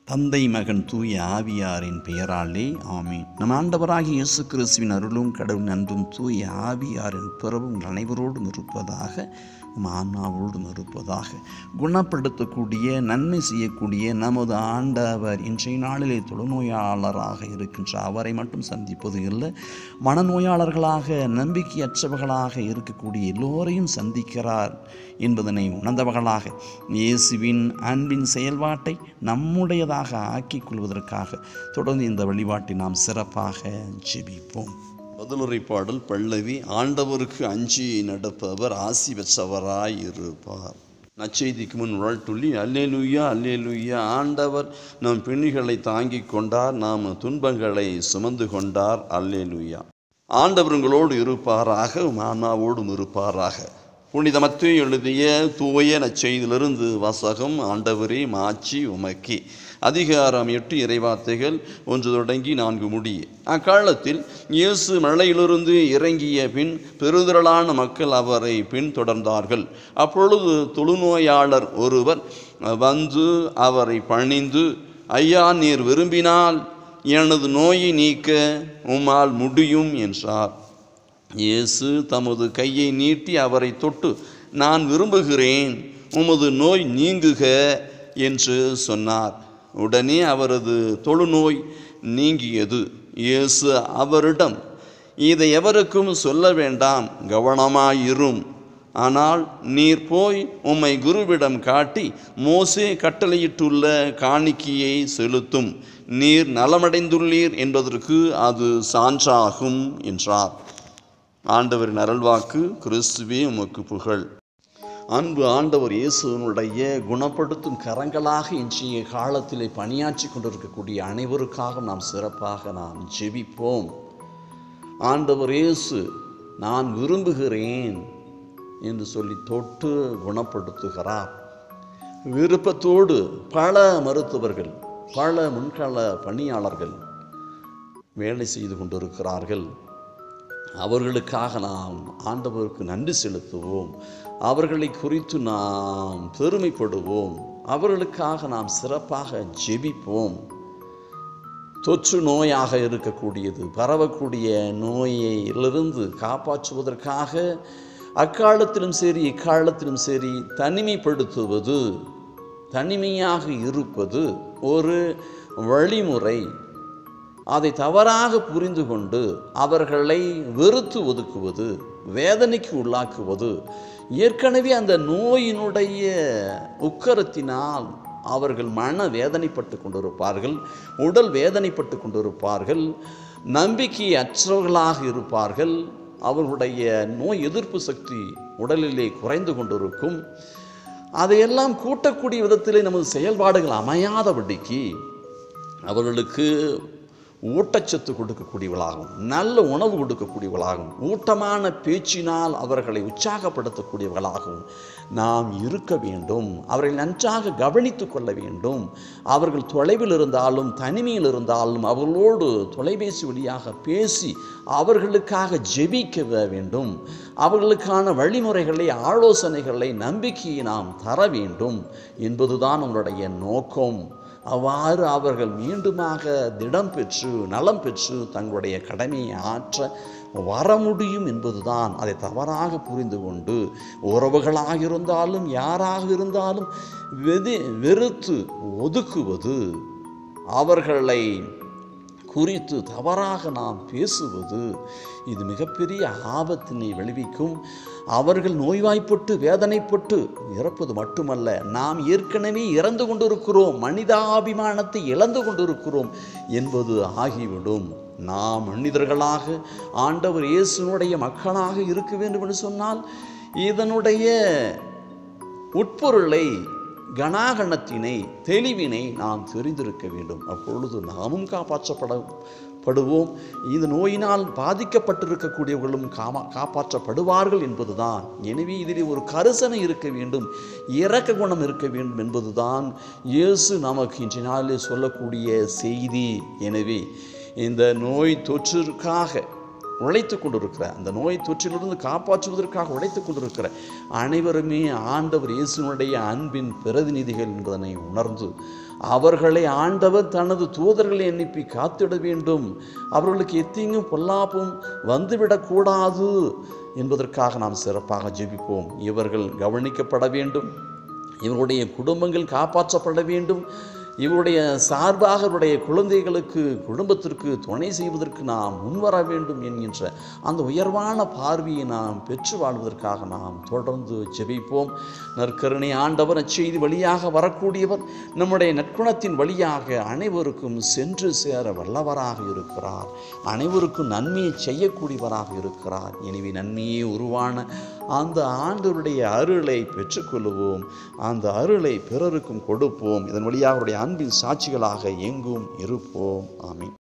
தந்தை மகன் தூய ஆவியாரின் பெயராலே ஆமீன். நம் ஆண்டவராகிய இயேசு கிறிஸ்துவின் அருளும் கடவுள் அன்பும் தூய ஆவியாரின் பிறவும் இருப்பதாக, ஆன்மாவோடு இருப்பதாக. குணப்படுத்தக்கூடிய, நன்மை செய்யக்கூடிய நமது ஆண்டவர் இன்றைய நாளிலே தொழுநோயாளராக இருக்கின்ற அவரை மட்டும் சந்திப்பது இல்லை, மனநோயாளர்களாக நம்பிக்கையற்றவர்களாக இருக்கக்கூடிய எல்லோரையும் சந்திக்கிறார் என்பதனை உணர்ந்தவர்களாக இயேசுவின் அன்பின் செயல்பாட்டை நம்முடையதாக ஆக்கிக் கொள்வதற்காக தொடர்ந்து இந்த வழிபாட்டை நாம் சிறப்பாக ஜெபிப்போம். பதிலுரை பாடல் பல்லவி. ஆண்டவருக்கு அஞ்சி நடப்பவர் ஆசி பெற்றவராய் இருப்பார். நற்செய்திக்கு முன் வாழ்த்துள்ளி. அல்லேலூயா அல்லேலூயா. ஆண்டவர் நம் பிணிகளை தாங்கிக் கொண்டார், நாம் துன்பங்களை சுமந்து கொண்டார். அல்லேலூயா. ஆண்டவர் உங்களோடு இருப்பாராக, ஆன்மாவோடும் இருப்பாராக. புனித மத்தேயு எழுதிய தூய நற்செய்தியிலிருந்து வாசகம். ஆண்டவரே மாட்சி உமக்கே. அதிகாரம் 8 இறைவார்த்தைகள் 1 தொடங்கி 4 முடிய. அக்காலத்தில் இயேசு மலையிலிருந்து இறங்கிய பின் பெருந்திரளான மக்கள் அவரை பின்தொடர்ந்தார்கள். அப்பொழுது தொழுநோயாளர் ஒருவர் வந்து அவரை பணிந்து, ஐயா, நீர் விரும்பினால் எனது நோயை நீக்க உம்மால் முடியும் என்றார். இயேசு தமது கையை நீட்டி அவரை தொட்டு, நான் விரும்புகிறேன், உமது நோய் நீங்குக என்று சொன்னார். உடனே அவரது தொழுநோய் நீங்கியது. இயேசு அவரிடம், இதை எவருக்கும் சொல்ல வேண்டாம், கவனமாயிரும். ஆனால் நீர் போய் உம்மை குருவிடம் காட்டி மோசே கட்டளையிட்டுள்ள காணிக்கையை செலுத்தும். நீர் நலமடைந்துள்ளீர் என்பதற்கு அது சான்றாகும் என்றார். ஆண்டவரின் அருள்வாக்கு. கிறிஸ்துவே உமக்கு புகழ். அன்பு ஆண்டவர் இயேசுனுடைய குணப்படுத்தும் கரங்களாக இன்றைய காலத்திலே பணியாற்றி கொண்டிருக்கக்கூடிய அனைவருக்காக நாம் சிறப்பாக ஜெபிப்போம். ஆண்டவர் இயேசு நான் விரும்புகிறேன் என்று சொல்லி தொட்டு குணப்படுத்துகிறார். விருப்பத்தோடு பல மருத்துவர்கள், பல முன்கள பணியாளர்கள் வேலை செய்து கொண்டிருக்கிறார்கள். அவர்களுக்காக நாம் ஆண்டவருக்கு நன்றி செலுத்துவோம். அவர்களை குறித்து நாம் பெருமைப்படுவோம். அவர்களுக்காக நாம் சிறப்பாக ஜெபிப்போம். தொற்று நோயாக இருக்கக்கூடியது, பரவக்கூடிய நோயிலிருந்து காப்பாற்றுவதற்காக அக்காலத்திலும் சரி இக்காலத்திலும் சரி தனிமைப்படுத்துவது, தனிமையாக இருப்பது ஒரு வழிமுறை. அதை தவறாக புரிந்து கொண்டு அவர்களை வெறுத்து ஒதுக்குவது, வேதனைக்கு உள்ளாக்குவது, ஏற்கனவே அந்த நோயினுடைய உக்கரத்தினால் அவர்கள் மன வேதனைப்பட்டு கொண்டிருப்பார்கள், உடல் வேதனைப்பட்டு கொண்டிருப்பார்கள், நம்பிக்கை அற்றவர்களாக இருப்பார்கள். அவர்களுடைய நோய் எதிர்ப்பு சக்தி உடலிலே குறைந்து கொண்டிருக்கும். அதையெல்லாம் கூட்டக்கூடிய விதத்திலே நமது செயல்பாடுகள் அமையாதபடிக்கு அவர்களுக்கு ஊட்டச்சத்து கொடுக்கக்கூடியவளாகும், நல்ல உணவு கொடுக்கக்கூடியவளாகும், ஊட்டமான பேச்சினால் அவர்களை உற்சாகப்படுத்தக்கூடியவர்களாகவும் நாம் இருக்க வேண்டும். அவர்களை நன்றாக கவனித்து கொள்ள வேண்டும். அவர்கள் தொலைவில் இருந்தாலும் தனிமையில் இருந்தாலும் அவர்களோடு தொலைபேசி வழியாக பேசி அவர்களுக்காக ஜெபிக்க வேண்டும். அவர்களுக்கான வழிமுறைகளை, ஆலோசனைகளை, நம்பிக்கையை நாம் தர வேண்டும் என்பதுதான் நம்மளுடைய நோக்கம். அவ்வாறு அவர்கள் மீண்டுமாக திடம் பெற்று நலம் பெற்று தங்களுடைய கடமையை ஆற்ற வர முடியும் என்பதுதான். அதை தவறாக புரிந்து கொண்டு உறவுகளாக இருந்தாலும் யாராக இருந்தாலும் வெறுத்து ஒதுக்குவது, அவர்களை குறித்து தவறாக நாம் பேசுவது, இது மிகப்பெரிய ஆபத்தினை விளைவிக்கும். அவர்கள் நோய்வாய்ப்பட்டு வேதனைப்பட்டு இறப்பது மட்டுமல்ல, நாம் ஏற்கனவே இறந்து கொண்டிருக்கிறோம், மனிதாபிமானத்தை இழந்து கொண்டிருக்கிறோம் என்பது ஆகிவிடும். நாம் மனிதர்களாக ஆண்டவர் இயேசுனுடைய மக்களாக இருக்க வேண்டும் என்று சொன்னால் இதனுடைய உட்பொருளை, கணாகணத்தினை, தெளிவினை நாம் தெரிந்திருக்க வேண்டும். அப்பொழுது நாமும் காப்பாற்றப்படுவோம். இந்த நோயினால் பாதிக்கப்பட்டிருக்கக்கூடியவர்களும் காப்பாற்றப்படுவார்கள் என்பதுதான். எனவே இதில் ஒரு கரிசனை இருக்க வேண்டும், இரக்க குணம் இருக்க வேண்டும் என்பதுதான் இயேசு நமக்கு இன்றைய நாளில் சொல்லக்கூடிய செய்தி. எனவே இந்த நோய் தொற்றிற்காக உழைத்து கொண்டிருக்கிற, அந்த நோய் தொற்றிலிருந்து காப்பாற்றுவதற்காக உழைத்து கொண்டிருக்கிற அனைவருமே ஆண்டவர் இயேசுனுடைய அன்பின் பிரதிநிதிகள் என்பதனை உணர்ந்து அவர்களை ஆண்டவர் தனது தூதர்களை அனுப்பி காத்திட வேண்டும். அவர்களுக்கு எத்தீங்கும் பொல்லாப்பும் வந்துவிடக்கூடாது என்பதற்காக நாம் சிறப்பாக ஜெபிப்போம். இவர்கள் கவனிக்கப்பட வேண்டும், இவருடைய குடும்பங்கள் காப்பாற்றப்பட வேண்டும். இவருடைய சார்பாக இவருடைய குழந்தைகளுக்கு குடும்பத்திற்கு துணை செய்வதற்கு நாம் முன்வர வேண்டும் என்கின்ற அந்த உயர்வான பார்வையை நாம் பெற்று வாழ்வதற்காக நாம் தொடர்ந்து ஜெபிப்போம். நற்கருணை ஆண்டவர் அச்செய்தி வழியாக வரக்கூடியவர், நம்முடைய நற்குணத்தின் வழியாக அனைவருக்கும் சென்று சேர வல்லவராக இருக்கிறார். அனைவருக்கும் நன்மையை செய்யக்கூடியவராக இருக்கிறார். எனவே நன்மையே உருவான அந்த ஆண்டவருடைய அருளை பெற்றுக்கொள்வோம். அந்த அருளை பிறருக்கும் கொடுப்போம். இதன் வழியாக அவருடைய அன்பின் சாட்சிகளாக எங்கும் இருப்போம். ஆமென்.